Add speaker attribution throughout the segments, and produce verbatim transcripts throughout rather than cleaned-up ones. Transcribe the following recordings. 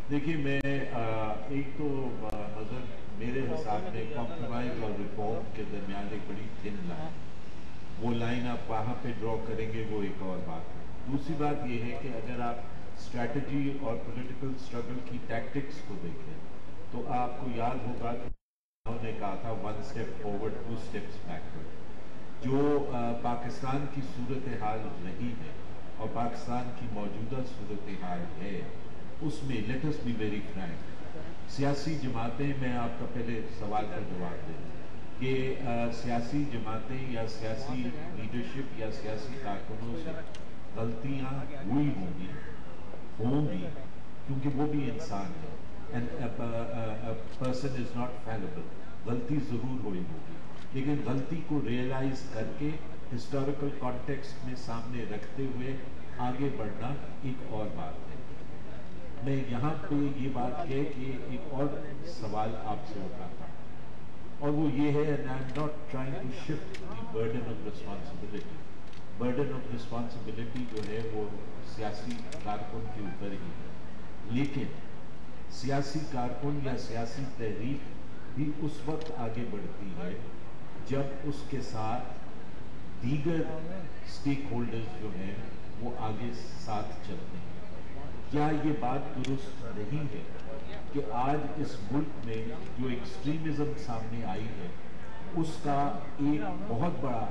Speaker 1: دیکھیے میں ایک تو نظر میرے حساب میں کمپرومائز اور ریفارم کے درمیان ایک بڑی تھن لائن، وہ لائن آپ وہاں پہ ڈرا کریں گے وہ ایک اور بات ہے۔ دوسری بات یہ ہے کہ اگر آپ اسٹریٹجی اور پولیٹیکل اسٹرگل کی ٹیکٹکس کو دیکھیں تو آپ کو یاد ہوگا کہ انہوں نے کہا تھا one step forward two steps backward. جو پاکستان کی صورتحال رہی ہے اور پاکستان کی موجودہ صورتحال ہے اس میں let us be very frank, سیاسی جماعتیں، میں آپ کا پہلے سوال کا جواب دے دوں کہ سیاسی جماعتیں یا سیاسی لیڈرشپ یا سیاسی کارکنوں سے غلطیاں ہوئی ہوں گی ہوں گی کیونکہ وہ بھی انسان ہے، and a person is not fallible، غلطی ضرور ہوئی ہوگی، لیکن غلطی کو ریئلائز کر کے ہسٹوریکل کانٹیکسٹ میں سامنے رکھتے ہوئے آگے بڑھنا ایک اور بات ہے۔ میں یہاں پہ یہ بات کہہ کہ ایک اور سوال آپ سے اٹھاتا ہوں اور وہ یہ ہے and I'm not trying to shift the burden of responsibility، burden of responsibility جو ہے وہ سیاسی کارکن کے اوپر ہی ہے، لیکن سیاسی کارکن یا سیاسی تحریک بھی اس وقت آگے بڑھتی ہے جب اس کے ساتھ دیگر سٹیک ہولڈرز جو ہیں وہ آگے ساتھ چلتے ہیں۔ کیا یہ بات درست نہیں ہے کہ آج اس ملک میں جو ایکسٹریمزم سامنے آئی ہے اس کا ایک بہت بڑا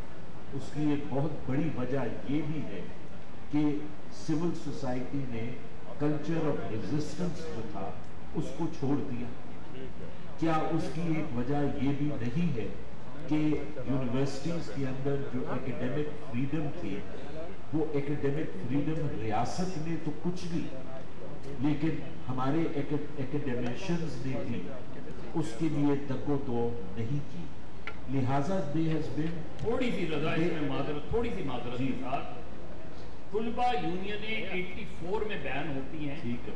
Speaker 1: اس کی ایک بہت بڑی وجہ یہ بھی ہے کہ سول سوسائٹی نے کلچر آف ریزسٹنس جو تھا اس کو چھوڑ دیا؟ کیا اس کی ایک وجہ یہ بھی نہیں ہے کہ یونیورسٹیز کے اندر جو ایکیڈیمک فریڈم تھی وہ ایکیڈیمک فریڈم ریاست نے تو کچھ بھی لیکن ہمارے ایکیڈیمیشنز نے بھی اس کے لیے دگ و دو نہیں کی، لہٰذا دے ہیز بین
Speaker 2: تھوڑی سی رضا اس میں معذرت تھوڑی سی معذرت کے ساتھ طلبہ یونینیں ایٹی فور میں بین ہوتی ہیں،
Speaker 1: ٹھیک ہے،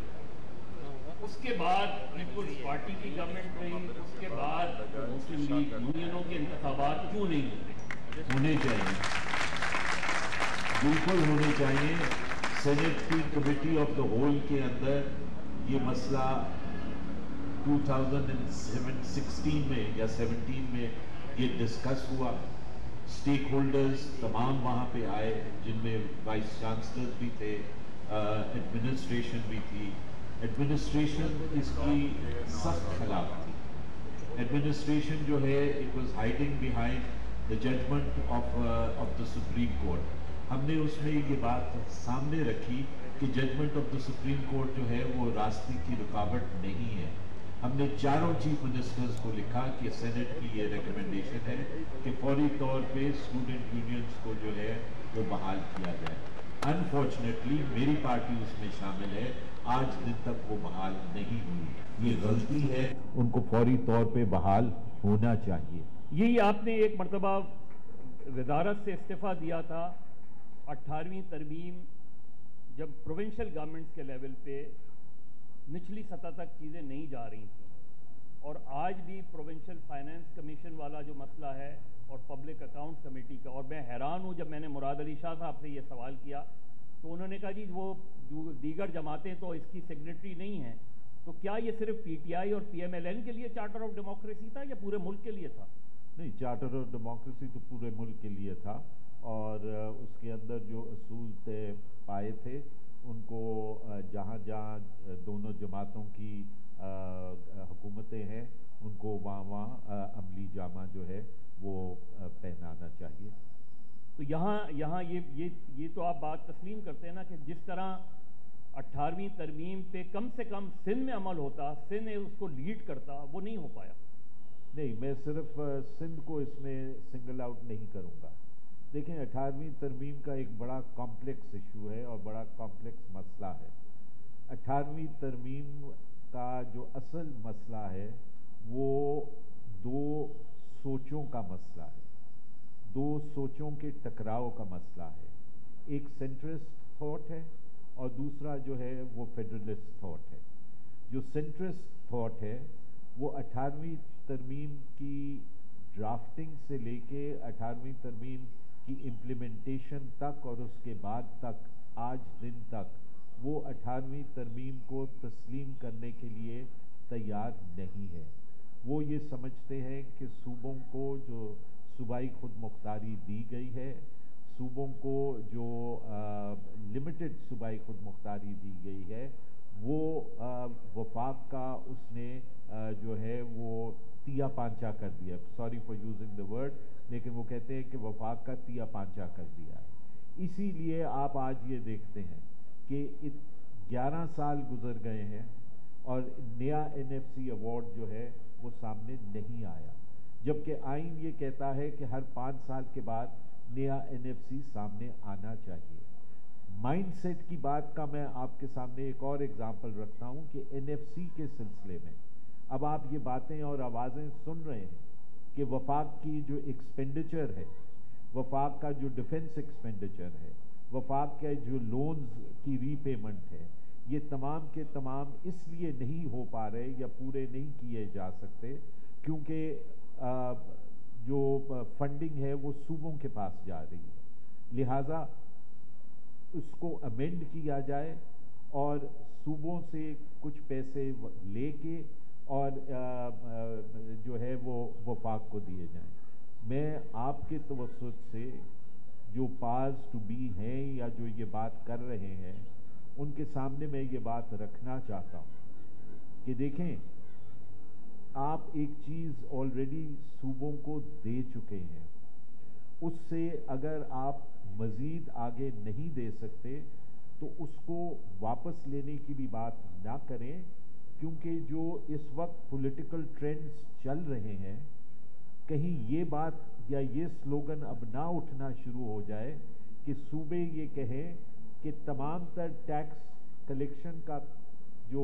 Speaker 2: اس کے بعد پیپلز پارٹی کی گورنمنٹ رہی، اس کے بعد مسلم لیگ یونینوں کے انتخابات کیوں نہیں ہوتے؟
Speaker 1: ہونے چاہیے، بالکل ہونے چاہیے۔ سینٹ کی کمیٹی آف دا ہول کے اندر یہ مسئلہ ٹو تھاؤزنڈ سکسٹین میں یا سیونٹین میں یہ ڈسکس ہوا، سٹیک ہولڈرز تمام وہاں پہ آئے جن میں وائس چانسلرز بھی تھے، ایڈمنسٹریشن بھی تھی۔ ایڈمنسٹریشن اس کی سخت خلاف تھی، ایڈمنسٹریشن جو ہے it was hiding behind the judgement of of the supreme court. ہم نے اس میں یہ بات سامنے رکھی کہ judgement of the supreme court جو ہے وہ راستے کی رکاوٹ نہیں ہے۔ ہم نے چاروں چیف منسٹرز کو لکھا کہ سینٹ کی یہ ریکمنڈیشن ہے کہ فوری طور پہ اسٹوڈنٹ یونینز کو جو ہے وہ بحال کیا جائے۔ انفارچونیٹلی میری پارٹی اس میں شامل ہے، آج دن تک وہ بحال نہیں ہوئی، یہ غلطی ہے، ان کو فوری طور پہ بحال ہونا چاہیے۔
Speaker 2: یہی آپ نے ایک مرتبہ وزارت سے استعفیٰ دیا تھا، اٹھارہویں ترمیم جب پروونشل گورنمنٹس کے لیول پہ نچلی سطح تک چیزیں نہیں جا رہی تھیں، اور آج بھی پروونشل فائنانس کمیشن والا جو مسئلہ ہے اور پبلک اکاؤنٹس کمیٹی کا، اور میں حیران ہوں جب میں نے مراد علی شاہ صاحب سے یہ سوال کیا تو انہوں نے کہا جی وہ دیگر جماعتیں تو اس کی سیگنیٹری نہیں ہیں، تو کیا یہ صرف پی ٹی آئی اور پی ایم ایل این کے لیے چارٹر آف ڈیموکریسی تھا یا پورے ملک کے لیے تھا؟
Speaker 1: نہیں، چارٹر آف ڈیموکریسی تو پورے ملک کے لیے تھا، اور اس کے اندر جو اصول طے پائے تھے ان کو جہاں جہاں دونوں جماعتوں کی حکومتیں ہیں ان کو وہاں وہاں عملی جامہ جو ہے وہ پہنانا چاہیے۔
Speaker 2: تو یہاں یہاں یہ یہ یہ تو آپ بات تسلیم کرتے ہیں نا کہ جس طرح اٹھارہویں ترمیم پہ کم سے کم سندھ میں عمل ہوتا، سندھ اس کو لیڈ کرتا، وہ نہیں ہو پایا؟
Speaker 1: نہیں، میں صرف سندھ کو اس میں سنگل آؤٹ نہیں کروں گا۔ دیکھیں، اٹھارہویں ترمیم کا ایک بڑا کمپلیکس ایشو ہے اور بڑا کمپلیکس مسئلہ ہے۔ اٹھارہویں ترمیم کا جو اصل مسئلہ ہے وہ دو سوچوں کا مسئلہ ہے، دو سوچوں کے ٹکراؤ کا مسئلہ ہے۔ ایک سینٹرسٹ تھاٹ ہے اور دوسرا جو ہے وہ فیڈرلسٹ تھاٹ ہے۔ جو سینٹرسٹ تھاٹ ہے وہ اٹھارہویں ترمیم کی ڈرافٹنگ سے لے کے اٹھارہویں ترمیم کی امپلیمنٹیشن تک اور اس کے بعد تک آج دن تک وہ اٹھارہویں ترمیم کو تسلیم کرنے کے لیے تیار نہیں ہے. وہ یہ سمجھتے ہیں کہ صوبوں کو جو صوبائی خود مختاری دی گئی ہے، صوبوں کو جو لمیٹڈ صوبائی خود مختاری دی گئی ہے، وہ آ, وفاق کا اس نے آ, جو ہے وہ تیا پانچا کر دیا. Sorry for using the word, لیکن وہ کہتے ہیں کہ وفاق کا تیا پانچا کر دیا ہے. اسی لیے آپ آج یہ دیکھتے ہیں کہ گیارہ سال گزر گئے ہیں اور نیا این ایف سی ایوارڈ جو ہے وہ سامنے نہیں آیا، جبکہ آئین یہ کہتا ہے کہ ہر پانچ سال کے بعد نیا این ایف سی سامنے آنا چاہیے. مائنڈ سیٹ کی بات کا میں آپ کے سامنے ایک اور ایگزامپل رکھتا ہوں کہ این ایف سی کے سلسلے میں اب آپ یہ باتیں اور آوازیں سن رہے ہیں کہ وفاق کی جو ایکسپینڈیچر ہے، وفاق کا جو ڈیفنس ایکسپینڈیچر ہے، وفاق کے جو لونز کی ری پیمنٹ ہے، یہ تمام کے تمام اس لیے نہیں ہو پا رہے یا پورے نہیں کیے جا سکتے کیونکہ آ, جو فنڈنگ ہے وہ صوبوں کے پاس جا رہی ہے. لہٰذا اس کو امینڈ کیا جائے اور صوبوں سے کچھ پیسے لے کے اور آ, جو ہے وہ وفاق کو دیے جائیں. میں آپ کے توسط سے جو پاز ٹو بی ہیں یا جو یہ بات کر رہے ہیں ان کے سامنے میں یہ بات رکھنا چاہتا ہوں کہ دیکھیں، آپ ایک چیز آلریڈی صوبوں کو دے چکے ہیں، اس سے اگر آپ مزید آگے نہیں دے سکتے تو اس کو واپس لینے کی بھی بات نہ کریں، کیونکہ جو اس وقت پولیٹیکل ٹرینڈز چل رہے ہیں، کہیں یہ بات یا یہ سلوگن اب نہ اٹھنا شروع ہو جائے کہ صوبے یہ کہیں کہ تمام تر ٹیکس کلیکشن کا جو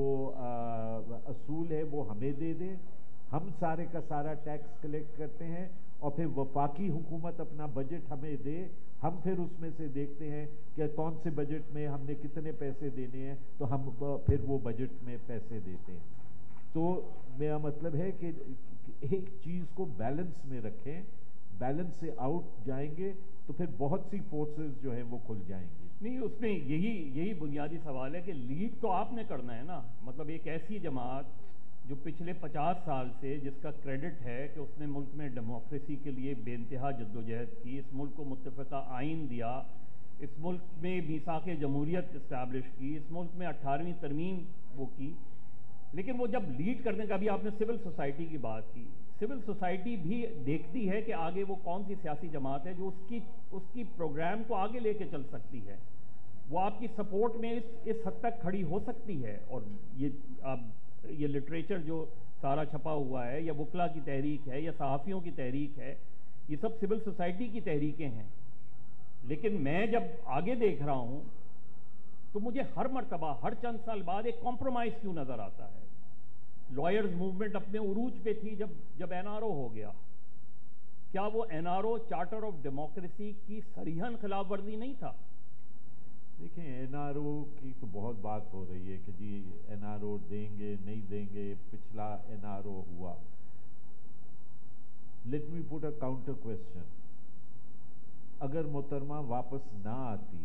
Speaker 1: اصول ہے وہ ہمیں دے دیں، ہم سارے کا سارا ٹیکس کلیکٹ کرتے ہیں اور پھر وفاقی حکومت اپنا بجٹ ہمیں دے، ہم پھر اس میں سے دیکھتے ہیں کہ کون سے بجٹ میں ہم نے کتنے پیسے دینے ہیں تو ہم پھر وہ بجٹ میں پیسے دیتے ہیں. تو میرا مطلب ہے کہ ایک چیز کو بیلنس میں رکھیں، بیلنس سے آؤٹ جائیں گے تو پھر بہت سی فورسز جو ہیں وہ کھل جائیں گی.
Speaker 2: نہیں، اس میں یہی یہی بنیادی سوال ہے کہ لیڈ تو آپ نے کرنا ہے نا. مطلب ایک ایسی جماعت جو پچھلے پچاس سال سے جس کا کریڈٹ ہے کہ اس نے ملک میں ڈیموکریسی کے لیے بے انتہا جدوجہد کی، اس ملک کو متفقہ آئین دیا، اس ملک میں میثاق جمہوریت اسٹیبلش کی، اس ملک میں اٹھارہویں ترمیم وہ کی، لیکن وہ جب لیڈ کرنے کا بھی آپ نے سول سوسائٹی کی بات کی، سول سوسائٹی بھی دیکھتی ہے کہ آگے وہ کون سی سیاسی جماعت ہے جو اس کی اس کی پروگرام کو آگے لے کے چل سکتی ہے، وہ آپ کی سپورٹ میں اس اس حد تک کھڑی ہو سکتی ہے. اور یہ آپ یہ لٹریچر جو سارا چھپا ہوا ہے یا وکلا کی تحریک ہے یا صحافیوں کی تحریک ہے، یہ سب سول سوسائٹی کی تحریکیں ہیں. لیکن میں جب آگے دیکھ رہا ہوں تو مجھے ہر مرتبہ ہر چند سال بعد ایک کمپرومائز کیوں نظر آتا ہے. لائرز موومنٹ اپنے عروج پہ تھی جب جب این آر او ہو گیا. کیا وہ N R O charter of democracy کی صریحاً خلاف ورزی نہیں تھا؟
Speaker 1: دیکھیں، این آر او کی تو بہت بات ہو رہی ہے کہ جی این آر او دیں گے نہیں دیں گے، پچھلا این آر او ہوا. Let me put a counter question. اگر محترمہ واپس نہ آتی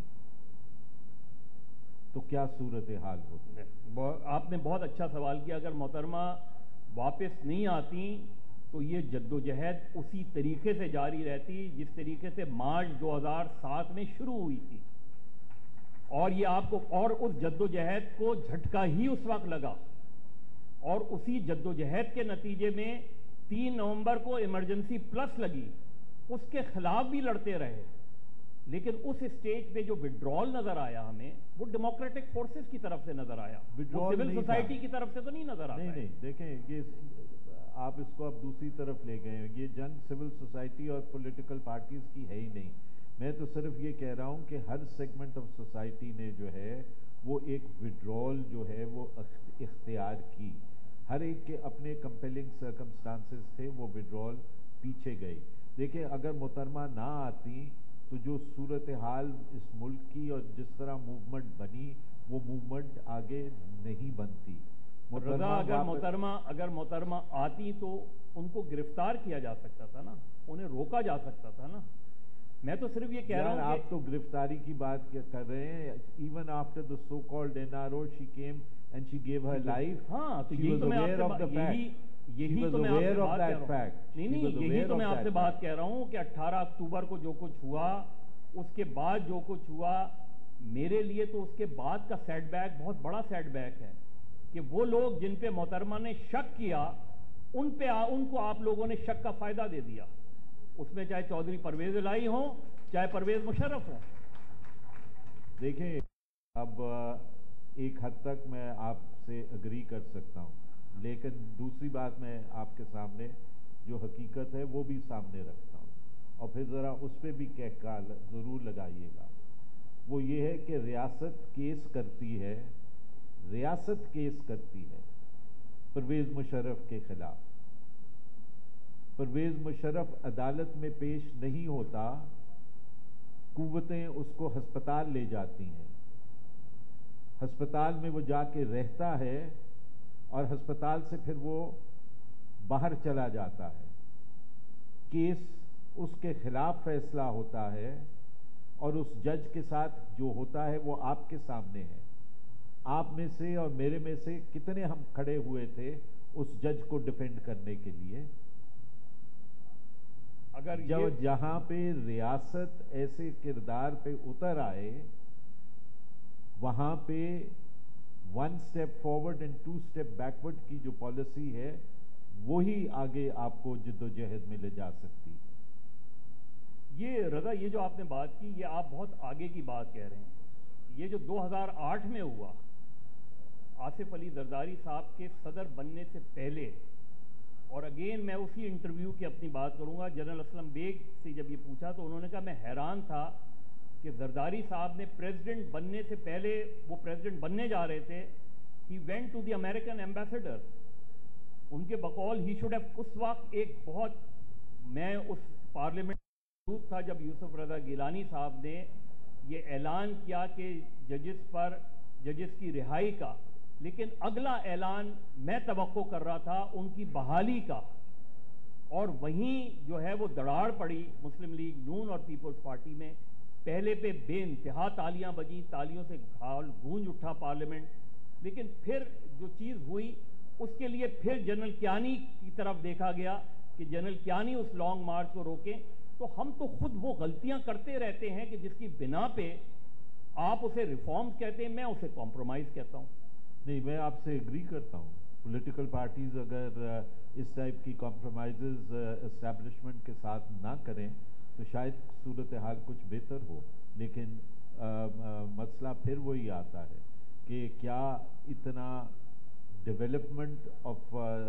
Speaker 1: تو کیا صورتحال ہوتی؟
Speaker 2: آپ نے بہت اچھا سوال کیا. اگر محترمہ واپس نہیں آتی تو یہ جدوجہد اسی طریقے سے جاری رہتی جس طریقے سے مارچ دو ہزار سات میں شروع ہوئی تھی، اور یہ آپ کو اور اس جدوجہد کو جھٹکا ہی اس وقت لگا، اور اسی جدوجہد کے نتیجے میں تین نومبر کو ایمرجنسی پلس لگی، اس کے خلاف بھی لڑتے رہے. لیکن اس اسٹیج پہ جو وڈرال نظر آیا ہمیں، وہ ڈیموکریٹک فورسز کی طرف سے نظر آیا، سول سوسائٹی کی طرف سے تو نہیں نظر آتا.
Speaker 1: نہیں نہیں دیکھیں، یہ آپ اس کو اب دوسری طرف لے گئے. یہ جنگ سول سوسائٹی اور پولیٹیکل پارٹیز کی ہے ہی نہیں. میں تو صرف یہ کہہ رہا ہوں کہ ہر سیگمنٹ آف سوسائٹی نے جو ہے وہ ایک وڈرال جو ہے وہ اختیار کی. ہر ایک کے اپنے کمپیلنگ سرکمسٹانسز تھے، وہ وڈرال پیچھے گئی. دیکھیں، اگر محترمہ نہ آتی تو جو صورتحال اس ملک کی اور جس طرح موومنٹ بنی، وہ موومنٹ آگے نہیں بنتی.
Speaker 2: رضا، اگر محترمہ اگر محترمہ آتی تو ان کو گرفتار کیا جا سکتا تھا نا، انہیں روکا جا سکتا تھا نا. میں تو صرف یہ کہہ رہا ہوں کہ
Speaker 1: آپ تو گرفتاری کی بات کر رہے ہیں. Even after the so called N R O she came and she gave her life.
Speaker 2: ہاں تو
Speaker 1: she
Speaker 2: یہی
Speaker 1: was
Speaker 2: تو میں آپ
Speaker 1: aware of the
Speaker 2: سے
Speaker 1: fact.
Speaker 2: یہی یہی
Speaker 1: she was
Speaker 2: تو میں آپ
Speaker 1: aware
Speaker 2: سے
Speaker 1: of
Speaker 2: بات
Speaker 1: that
Speaker 2: کہہ رہا ہوں.
Speaker 1: fact.
Speaker 2: نہیں
Speaker 1: She
Speaker 2: نہیں
Speaker 1: was
Speaker 2: یہی
Speaker 1: aware
Speaker 2: تو
Speaker 1: of
Speaker 2: میں آپ
Speaker 1: that
Speaker 2: سے
Speaker 1: fact.
Speaker 2: بات کہہ رہا ہوں کہ اٹھارہ اکتوبر کو جو کچھ ہوا اس کے بعد جو کچھ ہوا میرے لیے تو اس کے بعد کا سیٹ بیک بہت بڑا سیٹ بیک ہے کہ وہ لوگ جن پہ محترمہ نے شک کیا ان پہ ان کو آپ لوگوں نے شک کا فائدہ دے دیا. اس میں چاہے چودھری پرویز الہی ہوں چاہے پرویز مشرف ہوں.
Speaker 1: دیکھیں اب ایک حد تک میں آپ سے اگری کر سکتا ہوں لیکن دوسری بات میں آپ کے سامنے جو حقیقت ہے وہ بھی سامنے رکھتا ہوں اور پھر ذرا اس پہ بھی کہہ ضرور لگائیے گا. وہ یہ ہے کہ ریاست کیس کرتی ہے ریاست کیس کرتی ہے پرویز مشرف کے خلاف. پرویز مشرف عدالت میں پیش نہیں ہوتا, قوتیں اس کو ہسپتال لے جاتی ہیں, ہسپتال میں وہ جا کے رہتا ہے اور ہسپتال سے پھر وہ باہر چلا جاتا ہے. کیس اس کے خلاف فیصلہ ہوتا ہے اور اس جج کے ساتھ جو ہوتا ہے وہ آپ کے سامنے ہے. آپ میں سے اور میرے میں سے کتنے ہم کھڑے ہوئے تھے اس جج کو ڈیفینڈ کرنے کے لیے؟
Speaker 2: اگر
Speaker 1: جب جہاں پہ ریاست ایسے کردار پہ اتر آئے وہاں پہ one step forward and two step backward کی جو پالیسی ہے وہی آگے آپ کو جد و جہد میں لے جا سکتی ہے.
Speaker 2: یہ رضا یہ جو آپ نے بات کی یہ آپ بہت آگے کی بات کہہ رہے ہیں. یہ جو دو ہزار آٹھ میں ہوا آصف علی زرداری صاحب کے صدر بننے سے پہلے, اور اگین میں اسی انٹرویو کی اپنی بات کروں گا, جنرل اسلم بیگ سے جب یہ پوچھا تو انہوں نے کہا میں حیران تھا کہ زرداری صاحب نے پریزیڈنٹ بننے سے پہلے وہ پریزیڈنٹ بننے جا رہے تھے, he went to the American ambassador. ان کے بقول ہی شوڈ ہیو, اس وقت ایک بہت, میں اس پارلیمنٹ موجود تھا جب یوسف رضا گیلانی صاحب نے یہ اعلان کیا کہ ججز پر ججز کی رہائی کا, لیکن اگلا اعلان میں توقع کر رہا تھا ان کی بحالی کا, اور وہیں جو ہے وہ دڑاڑ پڑی مسلم لیگ نون اور پیپلز پارٹی میں. پہلے پہ بے انتہا تالیاں بجیں, تالیوں سے گھال گونج اٹھا پارلیمنٹ, لیکن پھر جو چیز ہوئی اس کے لیے پھر جنرل کیانی کی طرف دیکھا گیا کہ جنرل کیانی اس لانگ مارچ کو روکیں. تو ہم تو خود وہ غلطیاں کرتے رہتے ہیں کہ جس کی بنا پہ آپ اسے ریفارمز کہتے ہیں, میں اسے کمپرومائز کہتا ہوں.
Speaker 1: نہیں, میں آپ سے اگری کرتا ہوں. پولیٹیکل پارٹیز اگر اس ٹائپ کی کمپرومائزز اسٹیبلشمنٹ کے ساتھ نہ کریں تو شاید صورتحال کچھ بہتر ہو, لیکن مسئلہ پھر وہی آتا ہے کہ کیا اتنا ڈیولپمنٹ آف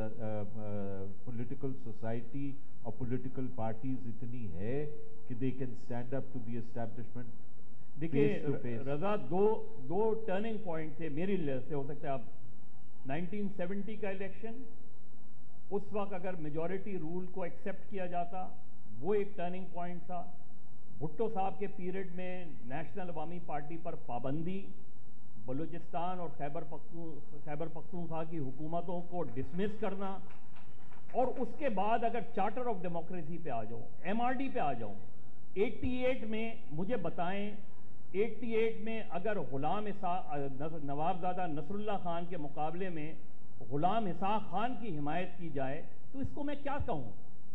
Speaker 1: پولیٹیکل سوسائٹی اور پولیٹیکل پارٹیز اتنی ہے کہ they can stand up to the establishment.
Speaker 2: دیکھیے رضا, دو دو ٹرننگ پوائنٹ تھے میری لیے سے, ہو سکتا ہے اب نائنٹین سیونٹی کا الیکشن, اس وقت اگر میجورٹی رول کو ایکسیپٹ کیا جاتا وہ ایک ٹرننگ پوائنٹ تھا. بھٹو صاحب کے پیریڈ میں نیشنل عوامی پارٹی پر پابندی, بلوچستان اور خیبر پختون خیبر پختونخوا کی حکومتوں کو ڈسمس کرنا, اور اس کے بعد اگر چارٹر آف ڈیموکریسی پہ آ جاؤں, ایم آر ڈی پہ آ جاؤں, ایٹی ایٹ میں مجھے بتائیں ایٹی ایٹ میں اگر غلام اسحاق نوابزادہ نصر اللہ خان کے مقابلے میں غلام اسحاق خان کی حمایت کی جائے تو اس کو میں کیا کہوں؟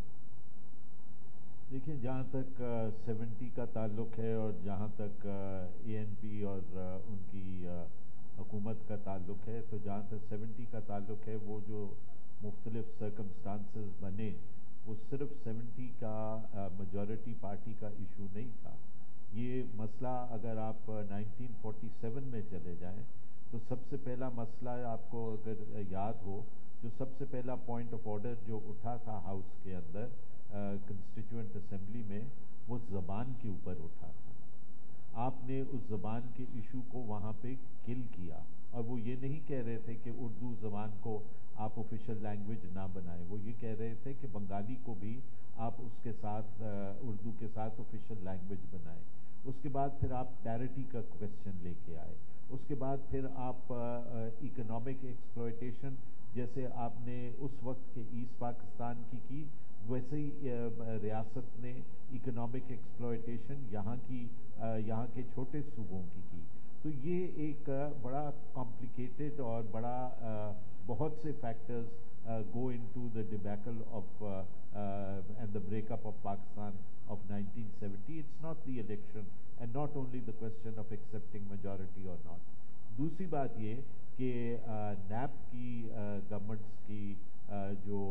Speaker 1: دیکھیں, جہاں تک سیونٹی کا تعلق ہے اور جہاں تک اے این پی اور ان کی حکومت کا تعلق ہے, تو جہاں تک سیونٹی کا تعلق ہے وہ جو مختلف سرکمسٹانسز بنے وہ صرف سیونٹی کا میجورٹی پارٹی کا ایشو نہیں تھا. یہ مسئلہ اگر آپ نائنٹین فورٹی سیون میں چلے جائیں تو سب سے پہلا مسئلہ آپ کو اگر یاد ہو, جو سب سے پہلا پوائنٹ آف آرڈر جو اٹھا تھا ہاؤس کے اندر کنسٹیٹیوئنٹ اسمبلی میں, وہ زبان کے اوپر اٹھا تھا. آپ نے اس زبان کے ایشو کو وہاں پہ کل کیا, اور وہ یہ نہیں کہہ رہے تھے کہ اردو زبان کو آپ آفیشیل لینگویج نہ بنائیں, وہ یہ کہہ رہے تھے کہ بنگالی کو بھی آپ اس کے ساتھ اردو کے ساتھ آفیشیل لینگویج بنائیں. اس کے بعد پھر آپ پیرٹی کا کویسچن لے کے آئے, اس کے بعد پھر آپ اکنامک اکنامک ایکسپلوئٹیشن جیسے آپ نے اس وقت کے ایسٹ پاکستان کی کی ویسے ہی ریاست نے اکنامک ایکسپلوئٹیشن یہاں کی یہاں کے چھوٹے صوبوں کی کی. تو یہ ایک بڑا کمپلیکیٹڈ اور بڑا بہت سے factors go into the debacle of and the break up of Pakistan of nineteen seventy. It's not the election and not only the question of accepting majority اور ناٹ. دوسری بات یہ کہ نیب کی گورنمنٹس کی جو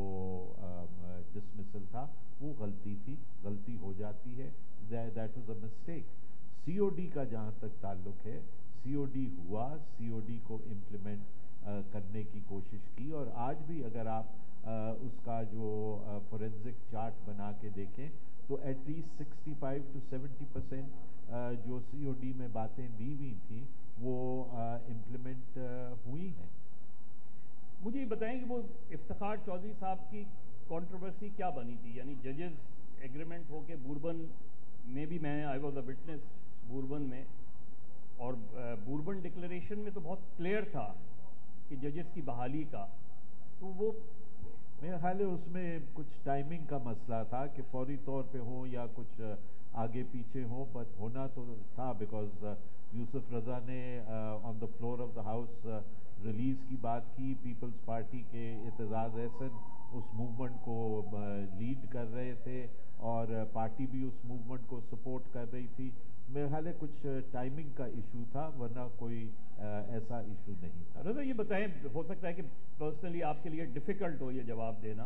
Speaker 1: ڈسمسل تھا وہ غلطی تھی, غلطی ہو جاتی ہے, that was a mistake. C O D کا جہاں تک تعلق ہے, سی او ڈی ہوا, سی او ڈی کو امپلیمنٹ کرنے کی کوشش کی, اور آج بھی اگر آپ اس کا جو فورینزک چارٹ بنا کے دیکھیں تو at least sixty five to seventy percent جو سی او ڈی میں باتیں دی ہوئی تھیں وہ امپلیمنٹ ہوئی ہیں.
Speaker 2: مجھے یہ بتائیں کہ وہ افتخار چودھری صاحب کی کنٹروورسی کیا بنی تھی, یعنی ججز ایگریمنٹ ہو کے بوربن میں بھی میں I was a witness Bhurban میں, اور بوربن ڈکلیریشن میں تو بہت کلیئر تھا کہ ججز کی بحالی کا, تو وہ
Speaker 1: میرا خیال ہے اس میں کچھ ٹائمنگ کا مسئلہ تھا کہ فوری طور پہ ہوں یا کچھ آگے پیچھے ہوں, بٹ ہونا تو تھا بیکاز یوسف رضا نے on the floor of the house release کی بات کی. پیپلز پارٹی کے اعتزاز احسن اس موومنٹ کو لیڈ کر رہے تھے اور پارٹی بھی اس موومنٹ کو سپورٹ کر رہی تھی. میرے خیال ہے کچھ ٹائمنگ کا ایشو تھا, ورنہ کوئی ایسا ایشو نہیں تھا.
Speaker 2: رضا یہ بتائیں, ہو سکتا ہے کہ پرسنلی آپ کے لیے ڈیفیکلٹ ہو یہ جواب دینا,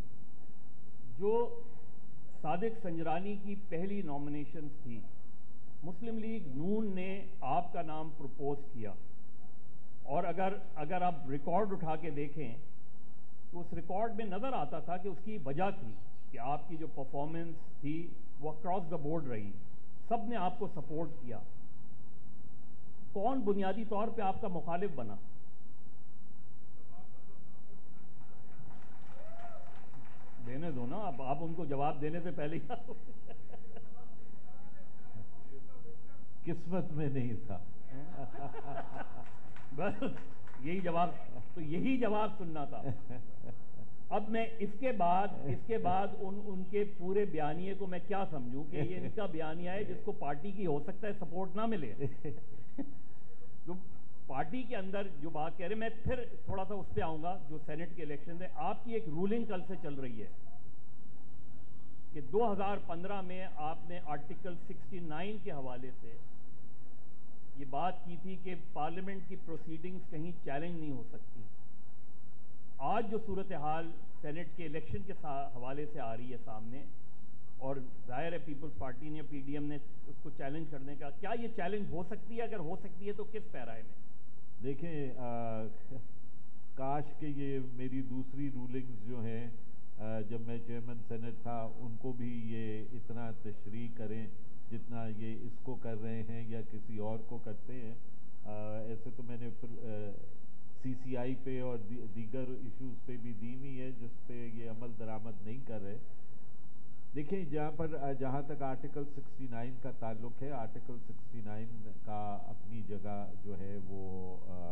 Speaker 2: جو صادق سنجرانی کی پہلی نامنیشنز تھی, مسلم لیگ نون نے آپ کا نام پروپوز کیا, اور اگر اگر آپ ریکارڈ اٹھا کے دیکھیں تو اس ریکارڈ میں نظر آتا تھا کہ اس کی وجہ تھی کہ آپ کی جو پرفارمنس تھی وہ اکراس دا بورڈ رہی, سب نے آپ کو سپورٹ کیا. کون بنیادی طور پہ آپ کا مخالف بنا؟ دینے دو نا, آپ آپ ان کو جواب دینے سے پہلے ہی
Speaker 1: قسمت میں نہیں تھا.
Speaker 2: بس یہی جواب, تو یہی جواب سننا تھا. اب میں اس کے بعد اس کے بعد ان ان کے پورے بیانیے کو میں کیا سمجھوں کہ یہ ان کا بیانیہ ہے جس کو پارٹی کی ہو سکتا ہے سپورٹ نہ ملے. جو پارٹی کے اندر جو بات کہہ رہے ہیں, میں پھر تھوڑا سا اس پہ آؤں گا جو سینٹ کے الیکشن ہے. آپ کی ایک رولنگ کل سے چل رہی ہے کہ دو ہزار پندرہ میں آپ نے آرٹیکل سکسٹی نائن کے حوالے سے یہ بات کی تھی کہ پارلیمنٹ کی پروسیڈنگز کہیں چیلنج نہیں ہو سکتی. آج جو صورتحال سینٹ کے الیکشن کے حوالے سے آ رہی ہے سامنے, اور ظاہر ہے پیپلز پارٹی نے, پی ڈی ایم نے اس کو چیلنج کرنے کا, کیا یہ چیلنج ہو سکتی ہے؟ اگر ہو سکتی ہے تو کس پیرائے میں؟
Speaker 1: دیکھیں, کاش کہ یہ میری دوسری رولنگز جو ہیں جب میں چیئرمین سینٹ تھا ان کو بھی یہ اتنا تشریح کریں جتنا یہ اس کو کر رہے ہیں یا کسی اور کو کرتے ہیں. ایسے تو میں نے سی سی آئی پہ اور دیگر ایشوز پہ بھی دی ہوئی ہے جس پہ یہ عمل درآمد نہیں کر رہے. دیکھیں, جہاں پر جہاں تک آرٹیکل سکسٹی نائن کا تعلق ہے, آرٹیکل سکسٹی نائن کا اپنی جگہ جو ہے وہ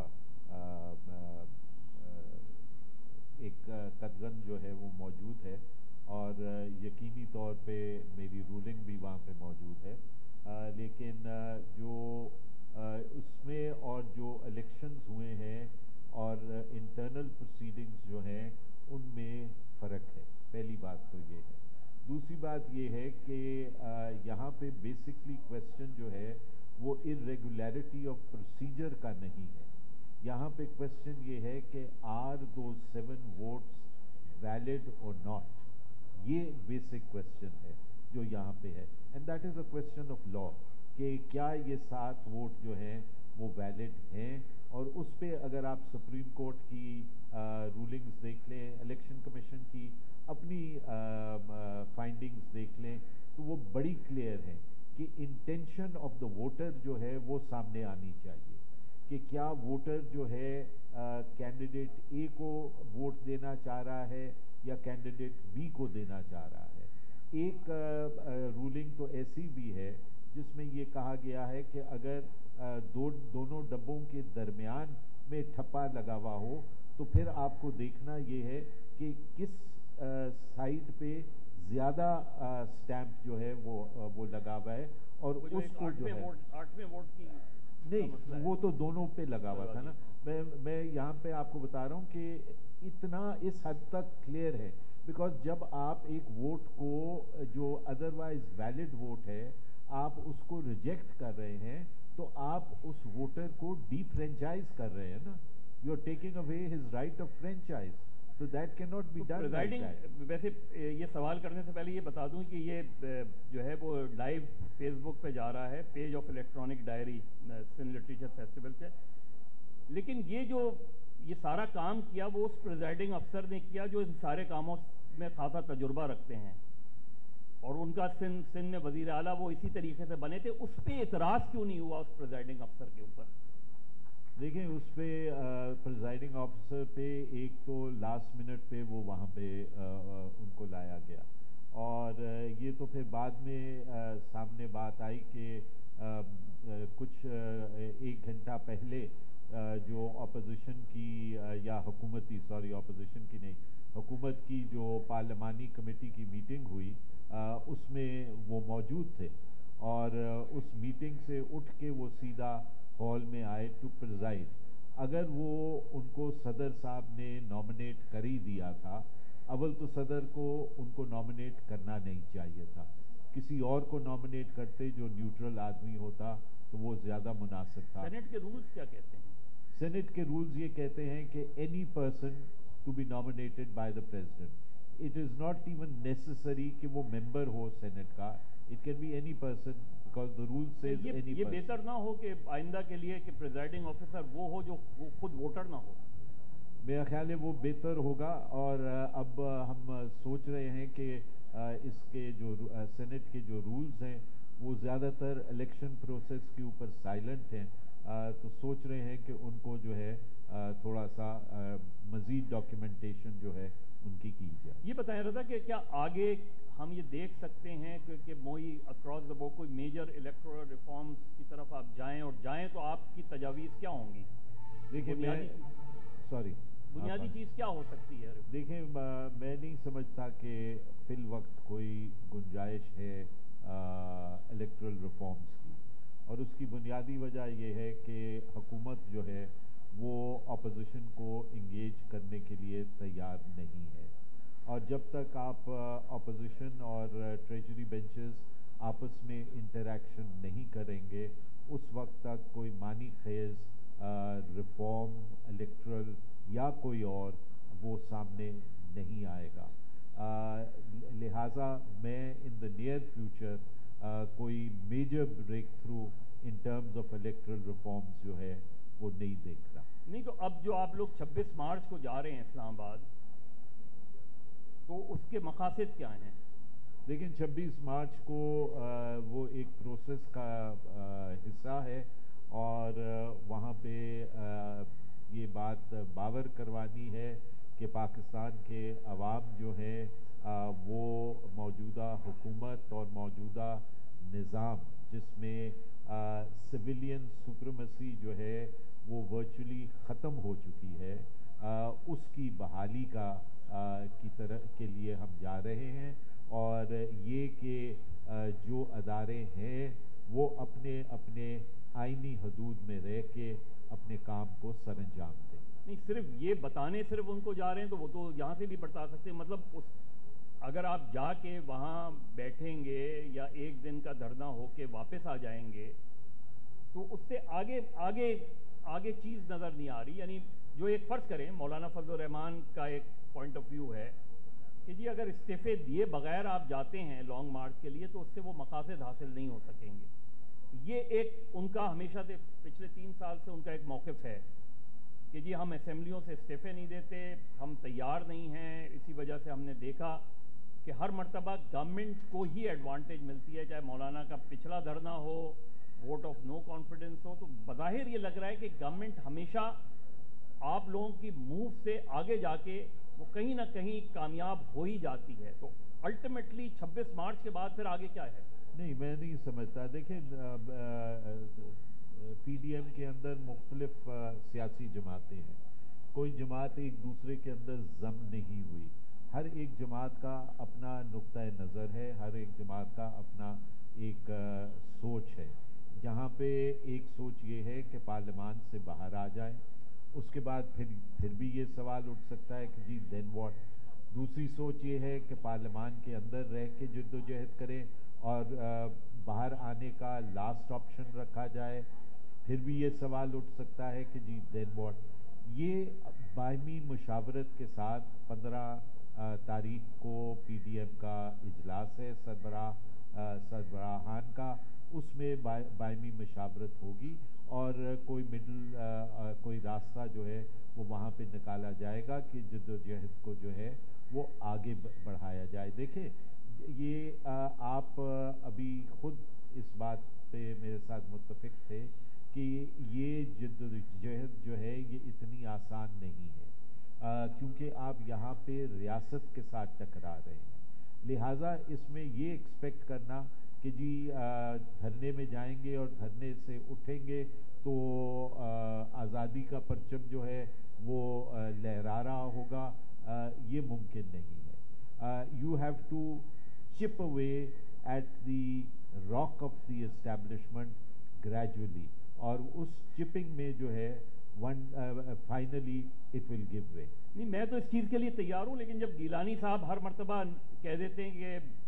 Speaker 1: ایک قدغن جو ہے وہ موجود ہے, اور یقینی طور پہ میری رولنگ بھی وہاں پہ موجود ہے. لیکن جو اس میں اور جو الیکشنز ہوئے ہیں اور انٹرنل پروسیڈنگز جو ہیں ان میں فرق ہے. پہلی بات تو یہ ہے. دوسری بات یہ ہے کہ یہاں پہ بیسکلی کویسچن جو ہے وہ ارریگولیرٹی آف پروسیجر کا نہیں ہے. یہاں پہ کویسچن یہ ہے کہ are those seven votes valid اور ناٹ, یہ بیسک کویسچن ہے جو یہاں پہ ہے. And that is a question of law کہ کیا یہ سات ووٹ جو ہیں وہ ویلڈ ہیں. اور اس پہ اگر آپ سپریم کورٹ کی رولنگز دیکھ لیں, الیکشن کمیشن کی اپنی فائنڈنگز دیکھ لیں, تو وہ بڑی کلیئر ہیں کہ انٹینشن آف دا ووٹر جو ہے وہ سامنے آنی چاہیے کہ کیا ووٹر جو ہے کینڈیڈیٹ اے کو ووٹ دینا چاہ رہا ہے یا کینڈیڈیٹ بی کو دینا چاہ رہا ہے. ایک رولنگ تو ایسی بھی ہے جس میں یہ کہا گیا ہے کہ اگر دو دونوں ڈبوں کے درمیان میں ٹھپا لگا ہوا ہو تو پھر آپ کو دیکھنا یہ ہے کہ کس سائٹ پہ زیادہ سٹیمپ جو ہے وہ وہ لگا ہوا ہے اور اس کو جو ہے
Speaker 2: آٹھویں ووٹ کی
Speaker 1: نہیں وہ تو دونوں پہ لگا ہوا تھا نا. میں میں یہاں پہ آپ کو بتا رہا ہوں کہ اتنا اس حد تک کلیئر ہے بیکاز جب آپ ایک ووٹ کو جو ادروائز ویلڈ ووٹ ہے آپ اس کو ریجیکٹ کر رہے ہیں تو آپ اس ووٹر کو ڈی فرینچائز کر رہے ہیں نا. You are taking away his right of franchise تو that can not be done like that.
Speaker 2: ویسے یہ سوال کرنے سے پہلے یہ بتا دوں کہ یہ جو ہے وہ لائیو فیس بک پہ جا رہا ہے page of electronic diary Sindh literature festival پہ. لیکن یہ جو یہ سارا کام کیا وہ اس پریزائڈنگ افسر نے کیا جو ان سارے کاموں میں خاصا تجربہ رکھتے ہیں اور ان کا سندھ سندھ میں وزیر اعلیٰ وہ اسی طریقے سے بنے تھے. اس پہ اعتراض کیوں نہیں ہوا اس پریزائڈنگ افسر کے اوپر؟
Speaker 1: دیکھیں اس پہ پریزائڈنگ آفیسر پہ ایک تو لاسٹ منٹ پہ وہ وہاں پہ ان کو لایا گیا اور یہ تو پھر بعد میں سامنے بات آئی کہ کچھ ایک گھنٹہ پہلے جو اپوزیشن کی یا حکومتی سوری اپوزیشن کی نہیں حکومت کی جو پارلیمانی کمیٹی کی میٹنگ ہوئی اس میں وہ موجود تھے اور اس میٹنگ سے اٹھ کے وہ سیدھا ہال میں آئے ٹو پریزائڈ. اگر وہ ان کو صدر صاحب نے نامنیٹ کر ہی دیا تھا اول تو صدر کو ان کو نامنیٹ کرنا نہیں چاہیے تھا. کسی اور کو نامنیٹ کرتے جو نیوٹرل آدمی ہوتا تو وہ زیادہ مناسب تھا.
Speaker 2: سینٹ کے رولز کیا کہتے ہیں؟
Speaker 1: سینٹ کے رولز یہ کہتے ہیں کہ any person to be nominated by the president. It is not even necessary کہ وہ ممبر ہو سینٹ کا. It can be any person because the rule says any person.
Speaker 2: یہ بہتر نہ ہو کہ آئندہ کے لیے کہ پریزائڈنگ آفیسر وہ ہو جو وہ خود ووٹر نہ ہو؟
Speaker 1: میرا خیال ہے وہ بہتر ہوگا اور اب ہم سوچ رہے ہیں کہ اس کے جو سینٹ کے جو رولز ہیں وہ زیادہ تر الیکشن پروسیس کے اوپر سائلنٹ ہیں تو سوچ رہے ہیں کہ ان کو جو ہے تھوڑا سا مزید ڈاکیومنٹیشن جو ہے ان کی کی جائے.
Speaker 2: یہ بتائیں رضا کہ کیا آگے ہم یہ دیکھ سکتے ہیں کہ موئی اکراس دا بورڈ کوئی میجر الیکٹورل ریفارمز کی طرف آپ جائیں اور جائیں تو آپ کی تجاویز کیا ہوں گی؟
Speaker 1: دیکھیں میں سوری
Speaker 2: بنیادی چیز کیا ہو سکتی ہے؟
Speaker 1: دیکھیں میں نہیں سمجھتا کہ فی الوقت کوئی گنجائش ہے الیکٹورل ریفارمز کی اور اس کی بنیادی وجہ یہ ہے کہ حکومت جو ہے وہ اپوزیشن کو انگیج کرنے کے لیے تیار نہیں ہے اور جب تک آپ اپوزیشن اور ٹریجری بینچز آپس میں انٹریکشن نہیں کریں گے اس وقت تک کوئی معنی خیز ریفارم الیکٹرل یا کوئی اور وہ سامنے نہیں آئے گا. لہٰذا میں ان دا نیئر فیوچر کوئی major breakthrough in terms of electoral reforms جو ہے وہ نہیں دیکھ رہا.
Speaker 2: نہیں تو اب جو آپ لوگ چھبیس مارچ کو جا رہے ہیں اسلام آباد تو اس کے مقاصد کیا ہیں؟
Speaker 1: لیکن چھبیس مارچ کو وہ ایک پروسیس کا حصہ ہے اور وہاں پہ یہ بات باور کروانی ہے کہ پاکستان کے عوام جو ہے وہ موجودہ حکومت اور موجودہ نظام جس میں سویلین سپریمیسی جو ہے وہ ورچولی ختم ہو چکی ہے اس کی بحالی کا کی طرح کے لیے ہم جا رہے ہیں اور یہ کہ جو ادارے ہیں وہ اپنے اپنے آئینی حدود میں رہ کے اپنے کام کو سر انجام دیں.
Speaker 2: نہیں صرف یہ بتانے صرف ان کو جا رہے ہیں تو وہ تو یہاں سے بھی بتا سکتے ہیں. مطلب اس اگر آپ جا کے وہاں بیٹھیں گے یا ایک دن کا دھرنا ہو کے واپس آ جائیں گے تو اس سے آگے آگے آگے چیز نظر نہیں آ رہی. یعنی جو ایک فرض کریں مولانا فضل الرحمان کا ایک پوائنٹ آف ویو ہے کہ جی اگر استعفے دیے بغیر آپ جاتے ہیں لانگ مارچ کے لیے تو اس سے وہ مقاصد حاصل نہیں ہو سکیں گے. یہ ایک ان کا ہمیشہ سے پچھلے تین سال سے ان کا ایک موقف ہے کہ جی ہم اسمبلیوں سے استعفے نہیں دیتے, ہم تیار نہیں ہیں. اسی وجہ سے ہم نے دیکھا کہ ہر مرتبہ گورنمنٹ کو ہی ایڈوانٹیج ملتی ہے, چاہے مولانا کا پچھلا دھرنا ہو, ووٹ آف نو کانفیڈنس ہو. تو بظاہر یہ لگ رہا ہے کہ گورنمنٹ ہمیشہ آپ لوگوں کی موو سے آگے جا کے وہ کہیں نہ کہیں کامیاب ہو ہی جاتی ہے. تو الٹیمیٹلی چھبیس مارچ کے بعد پھر آگے کیا ہے؟
Speaker 1: نہیں میں نہیں سمجھتا. دیکھیں
Speaker 3: پی ڈی ایم کے اندر مختلف سیاسی جماعتیں ہیں، کوئی جماعت ایک دوسرے کے اندر ضم نہیں ہوئی، ہر ایک جماعت کا اپنا نقطۂ نظر ہے، ہر ایک جماعت کا اپنا ایک سوچ ہے، جہاں پہ ایک سوچ یہ ہے کہ پارلیمان سے باہر آ جائے، اس کے بعد پھر پھر بھی یہ سوال اٹھ سکتا ہے کہ جی دین واٹ، دوسری سوچ یہ ہے کہ پارلیمان کے اندر رہ کے جد و جہد کریں اور باہر آنے کا لاسٹ آپشن رکھا جائے، پھر بھی یہ سوال اٹھ سکتا ہے کہ جی دین واٹ۔ یہ باہمی مشاورت کے ساتھ پندرہ تاریخ کو پی ڈی ایم کا اجلاس ہے سربراہ سربراہان کا، اس میں باہمی مشاورت ہوگی اور کوئی مڈل کوئی راستہ جو ہے وہ وہاں پہ نکالا جائے گا کہ جد و جہد کو جو ہے وہ آگے بڑھایا جائے۔ دیکھیں یہ آپ ابھی خود اس بات پہ میرے ساتھ متفق تھے کہ یہ جد و جہد جو ہے یہ اتنی آسان نہیں ہے، کیونکہ آپ یہاں پہ ریاست کے ساتھ ٹکرا رہے ہیں، لہٰذا اس میں یہ ایکسپیکٹ کرنا کہ جی دھرنے میں جائیں گے اور دھرنے سے اٹھیں گے تو آزادی کا پرچم جو ہے وہ لہرا رہا ہوگا، یہ ممکن نہیں ہے۔ You have to chip away at the rock of the establishment gradually, اور اس چپنگ میں جو ہے one finally it will give way.
Speaker 2: نہیں، میں تو اس چیز کے لیے تیار ہوں، لیکن جب گیلانی صاحب ہر مرتبہ کہہ دیتے ہیں کہ